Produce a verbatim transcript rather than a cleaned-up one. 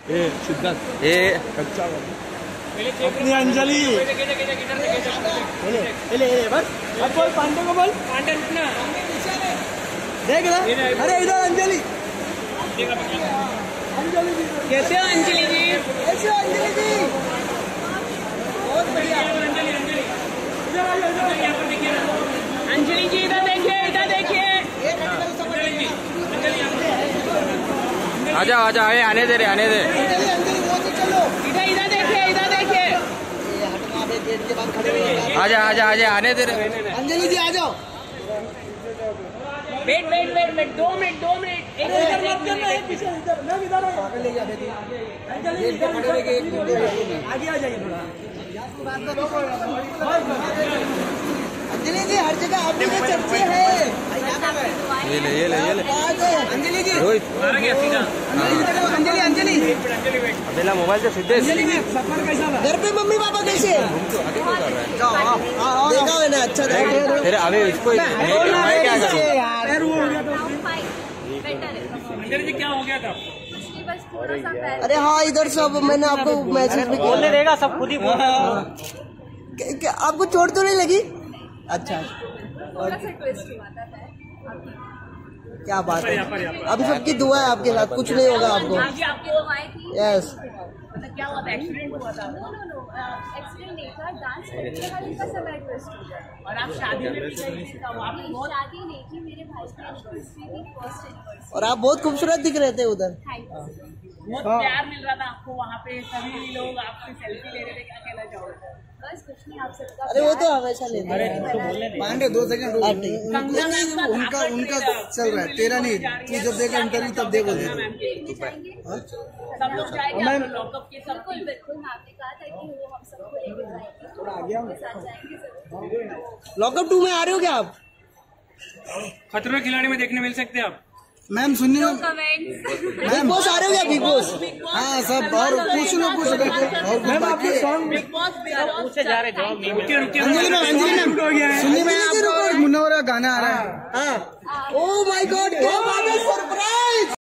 ए सिद्धार्थ ए कच्चा अपनी अंजलि ले ले बस अब बोल पांडे को बोल पांडे रुकना देख ना अरे इधर अंजलि अंजलि जी कैसे हो अंजलि जी कैसे हो अंजलि जी बहुत बढ़िया अंजलि अंजलि यहाँ पर देखिए अंजलि जी इधर देखिए इधर देखिए अंजलि जी अंजलि आजा आजा आए आने दे रे आने दे इधर इधर देखिए इधर देखिए आजा आजा आजा आने दे रे अंजलि जी आ जाओ वेट वेट वेट वेट दो मिनट दो मिनट एक इधर मिनट मत करना है पीछे इधर मैं इधर ले जा बेटी अंजलि इधर आगे आ जाइए थोड़ा अंजलि जी हर जगह आपकी जो चर्चे है ये ले ये ले ये ले अंजलि जी रोहित अंजलि अंजलि अबेला मोबाइल से सीधे अंजलि जी सफर कैसा था घर पे मम्मी पापा कैसे हैं देखा है ना अच्छा था तेरे अबे इसको मैं क्या करूं यार वो हो गया तो अंजलि जी क्या हो गया था अरे हाँ इधर सब मैंने आपको मैसेज भी बोलने देगा सब खुद ही आपको चोट तो नहीं लगी अच्छा क्या बात है अभी सबकी दुआ है आपके साथ कुछ नहीं होगा आपको यस क्या हुआ था एक्सीडेंट हुआ था एक्सीडेंट नहीं था डांस करने वाले का समय ट्विस्ट हो गया और आप शादी में भी गई थी तब आप बहुत शादी नहीं की मेरे भाई की एनिवर्सरी थी फर्स्ट एनिवर्सरी और आप बहुत खूबसूरत दिख रहे थे उधर बहुत प्यार मिल रहा था आपको वहाँ पे सभी लोग आपसे सेल्फी ले रहे थे क्या कहना चाहोगे बस कुछ नहीं आप सबका अरे वो तो हमेशा लेते हैं पांडे दो सेकंड उनका उनका चल रहा है तेरा नहीं तू जब देखा इंटरव्यू तब देखो सब लोग जाएंगे लॉकअप के सब बिल्कुल बिल्कुल मैम ने कहा था कि वो हम सबको लेके जाएंगे थोड़ा आगे आओ साथ जाएंगे जरूर लॉकअप टू में आ रहे हो क्या आप खतरों के खिलाड़ी में देखने मिल सकते हैं आप मैम सुनिए कमेंट्स बिग बॉस आ रहे हो क्या बिग बॉस हाँ सब और कुछ लोग कुछ और मैम आपके सॉन्ग बिग बॉस पूछे जा रहे जवाब नहीं मिलते अंजलि मैम अंजलि मैम सुनिए मैं आपको मुन्ना गाना आ रहा है हाँ ओ माय गॉड क्या बात है सरप्राइज